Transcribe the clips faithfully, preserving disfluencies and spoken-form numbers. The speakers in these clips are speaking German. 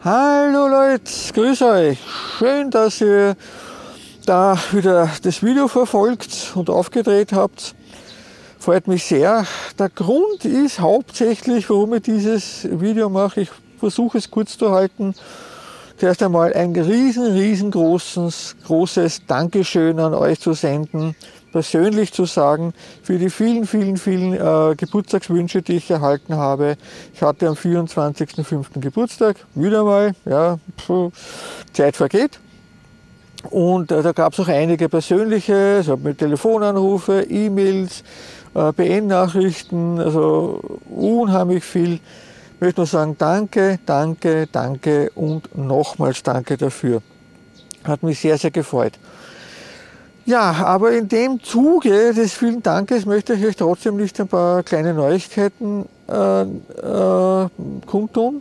Hallo Leute, grüß euch. Schön, dass ihr da wieder das Video verfolgt und aufgedreht habt. Freut mich sehr. Der Grund ist hauptsächlich, warum ich dieses Video mache. Ich versuche es kurz zu halten. Zuerst einmal ein riesen, riesengroßes großes Dankeschön an euch zu senden, persönlich zu sagen, für die vielen, vielen, vielen äh, Geburtstagswünsche, die ich erhalten habe. Ich hatte am vierundzwanzigsten fünften Geburtstag, wieder mal, ja, pf, Zeit vergeht. Und äh, da gab es auch einige persönliche, also mit Telefonanrufe, E-Mails, äh, B N-Nachrichten, also unheimlich viel. Ich möchte nur sagen, danke, danke, danke und nochmals danke dafür. Hat mich sehr, sehr gefreut. Ja, aber in dem Zuge des vielen Dankes möchte ich euch trotzdem nicht ein paar kleine Neuigkeiten äh, äh, kundtun.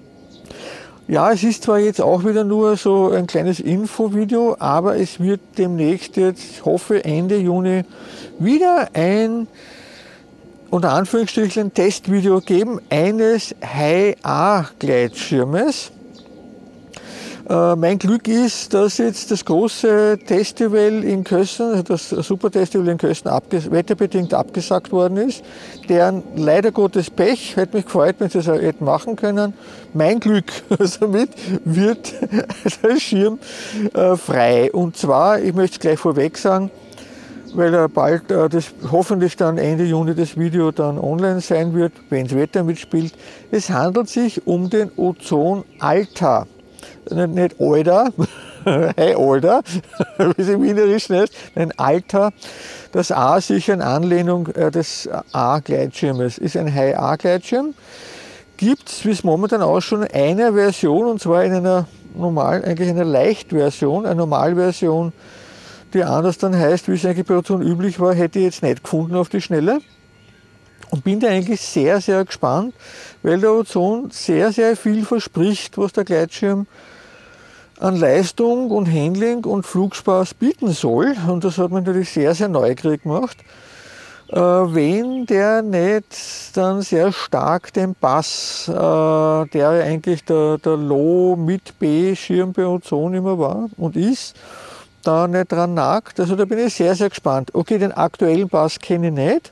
Ja, es ist zwar jetzt auch wieder nur so ein kleines Infovideo, aber es wird demnächst jetzt, ich hoffe Ende Juni, wieder ein unter Anführungsstrichen Testvideo geben eines High-A-Gleitschirmes. Äh, mein Glück ist, dass jetzt das große Festival in Kössen, das Superfestival in Kössen abges wetterbedingt abgesagt worden ist. Deren leider Gottes Pech, hätte mich gefreut, wenn sie das hätten machen können. Mein Glück, somit wird der Schirm äh, frei. Und zwar, ich möchte es gleich vorweg sagen, weil er bald, äh, das, hoffentlich dann Ende Juni das Video dann online sein wird, wenn das Wetter mitspielt. Es handelt sich um den Ozon Alta. Nicht, nicht Alter, hey Alter, wie es im Wienerischen heißt, ein Alta. Das A sicher in Anlehnung äh, des A-Gleitschirmes. Ist ein High-A-Gleitschirm. Gibt es, wie es momentan auch schon, eine Version, und zwar in einer normalen, eigentlich einer Leichtversion, eine Normalversion, die anders dann heißt, wie es eigentlich bei Ozon üblich war, hätte ich jetzt nicht gefunden auf die Schnelle. Und bin da eigentlich sehr, sehr gespannt, weil der Ozon sehr, sehr viel verspricht, was der Gleitschirm an Leistung und Handling und Flugspaß bieten soll. Und das hat mich natürlich sehr, sehr neugierig gemacht. Äh, wenn der nicht dann sehr stark den Bass, äh, der eigentlich der, der Low-Mid-B-Schirm bei Ozon immer war und ist, da nicht dran nagt. Also da bin ich sehr, sehr gespannt. Okay, den aktuellen Bass kenne ich nicht,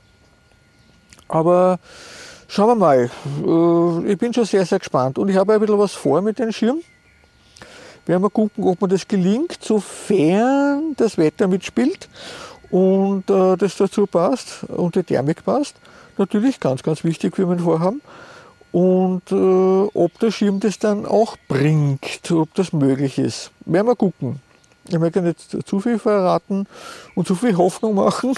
aber schauen wir mal. Ich bin schon sehr, sehr gespannt und ich habe ein bisschen was vor mit dem Schirm. Werden wir gucken, ob mir das gelingt, sofern das Wetter mitspielt und äh, das dazu passt und die Thermik passt. Natürlich ganz, ganz wichtig für mein Vorhaben. Und äh, ob der Schirm das dann auch bringt, ob das möglich ist. Werden wir gucken. Ich möchte nicht zu viel verraten und zu viel Hoffnung machen,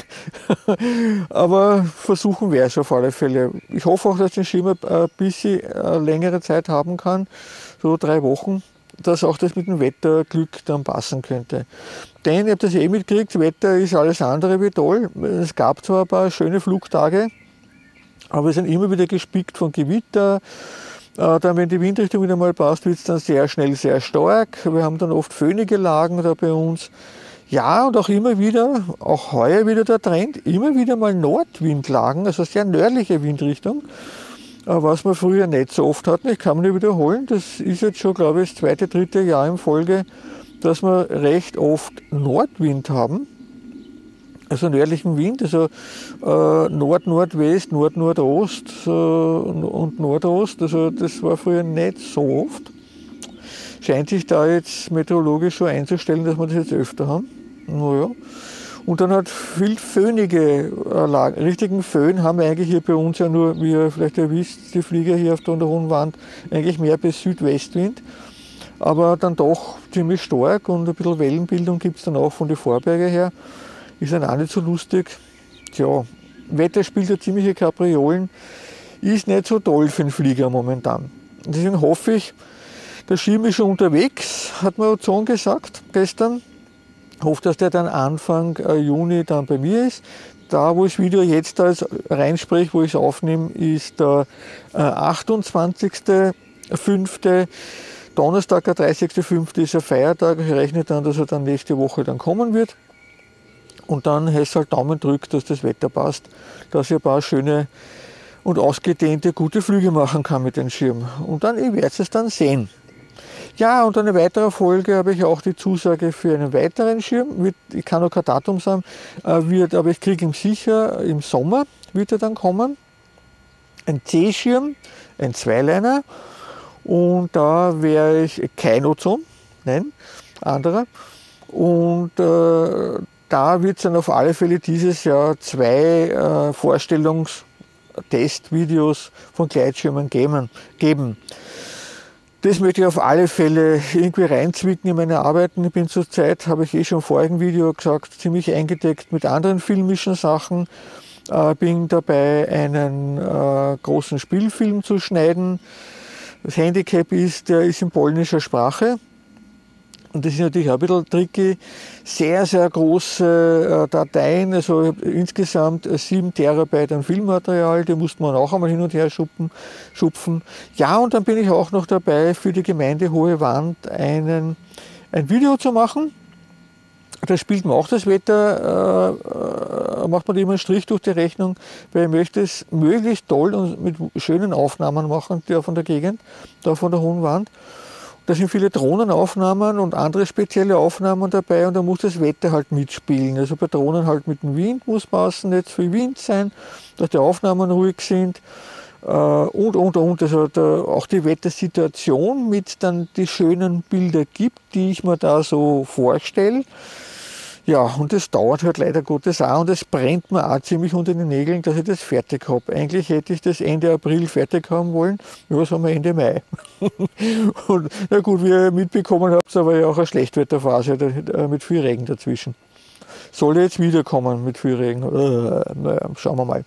aber versuchen wäre es auf alle Fälle. Ich hoffe auch, dass der Schirm ein bisschen längere Zeit haben kann, so drei Wochen, dass auch das mit dem Wetterglück dann passen könnte. Denn ich habe das eh mitgekriegt, das Wetter ist alles andere wie toll. Es gab zwar ein paar schöne Flugtage, aber wir sind immer wieder gespickt von Gewitter. Dann, wenn die Windrichtung wieder mal passt, wird es dann sehr schnell sehr stark. Wir haben dann oft föhnige Lagen da bei uns. Ja, und auch immer wieder, auch heuer wieder der Trend, immer wieder mal Nordwindlagen, also sehr nördliche Windrichtung, was wir früher nicht so oft hatten. Ich kann mich nicht wiederholen, das ist jetzt schon, glaube ich, das zweite, dritte Jahr in Folge, dass wir recht oft Nordwind haben. Also nördlichen Wind, also äh, Nord-Nordwest, Nord-Nordost äh, und Nordost, also das war früher nicht so oft. Scheint sich da jetzt meteorologisch so einzustellen, dass wir das jetzt öfter haben. Naja. Und dann hat viel föhnige äh, Lagen. Richtigen Föhn haben wir eigentlich hier bei uns ja nur, wie ihr vielleicht ja wisst, die Flieger hier auf der hohen Wand, eigentlich mehr bis Südwestwind. Aber dann doch ziemlich stark und ein bisschen Wellenbildung gibt es dann auch von den Vorbergen her. Ist dann auch nicht so lustig. Tja, Wetter spielt ja ziemliche Kapriolen. Ist nicht so toll für den Flieger momentan. Deswegen hoffe ich, der Schirm ist schon unterwegs, hat mir Ozon gesagt gestern. Ich hoffe, dass der dann Anfang Juni dann bei mir ist. Da, wo ich das Video jetzt als reinspreche, wo ich es aufnehme, ist der achtundzwanzigste fünfte Donnerstag, der dreißigste fünfte ist ein Feiertag. Ich rechne dann, dass er dann nächste Woche dann kommen wird. Und dann heißt es halt Daumen drückt, dass das Wetter passt, dass ich ein paar schöne und ausgedehnte, gute Flüge machen kann mit dem Schirm. Und dann, ich werde es dann sehen. Ja, und eine weitere Folge habe ich auch die Zusage für einen weiteren Schirm. Wird, ich kann noch kein Datum sagen, äh, wird, aber ich kriege ihn sicher im Sommer, wird er dann kommen. Ein C-Schirm, ein Zweiliner. Und da wäre ich kein Ozon, nein, anderer. Und äh, da wird es dann auf alle Fälle dieses Jahr zwei äh, Vorstellungstestvideos von Gleitschirmen geben. geben. Das möchte ich auf alle Fälle irgendwie reinzwicken in meine Arbeiten. Ich bin zurzeit, habe ich eh schon im vorigen Video gesagt, ziemlich eingedeckt mit anderen filmischen Sachen. Äh, bin dabei, einen äh, großen Spielfilm zu schneiden. Das Handicap ist, der ist in polnischer Sprache. Und das ist natürlich auch ein bisschen tricky. Sehr, sehr große äh, Dateien, also insgesamt sieben Terabyte an Filmmaterial, die musste man auch einmal hin und her schupfen, schupfen. Ja, und dann bin ich auch noch dabei, für die Gemeinde Hohe Wand einen, ein Video zu machen. Da spielt man auch das Wetter, äh, macht man immer einen Strich durch die Rechnung, weil ich möchte es möglichst toll und mit schönen Aufnahmen machen, die von der Gegend, da von der Hohen Wand. Da sind viele Drohnenaufnahmen und andere spezielle Aufnahmen dabei und da muss das Wetter halt mitspielen. Also bei Drohnen halt mit dem Wind muss passen, nicht viel Wind sein, dass die Aufnahmen ruhig sind äh, und, und, und. Also da auch die Wettersituation mit dann die schönen Bilder gibt, die ich mir da so vorstelle. Ja, und das dauert halt leider Gottes auch und es brennt mir auch ziemlich unter den Nägeln, dass ich das fertig habe. Eigentlich hätte ich das Ende April fertig haben wollen, ja, was haben wir Ende Mai. Und na gut, wie ihr mitbekommen habt, aber ja auch eine Schlechtwetterphase mit viel Regen dazwischen. Soll jetzt wiederkommen mit viel Regen? Äh, naja, schauen wir mal.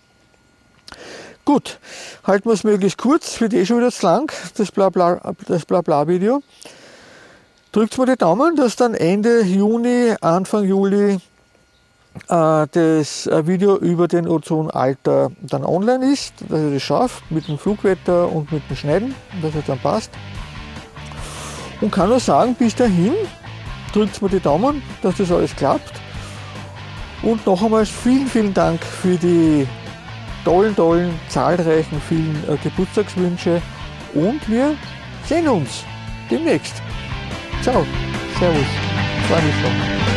Gut, halten wir es möglichst kurz, wird eh schon wieder zu lang, das Blabla, das Blabla-Video. Drückt mir die Daumen, dass dann Ende Juni, Anfang Juli äh, das äh, Video über den Ozonalter dann online ist, dass ich das schaffe mit dem Flugwetter und mit dem Schneiden, dass es dann passt. Und kann nur sagen, bis dahin drückt mir die Daumen, dass das alles klappt. Und noch einmal vielen, vielen Dank für die tollen, tollen, zahlreichen, vielen äh, Geburtstagswünsche und wir sehen uns demnächst. Ciao, servus, freue mich schon.